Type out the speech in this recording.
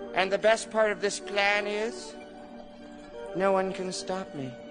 And the best part of this plan is, no one can stop me.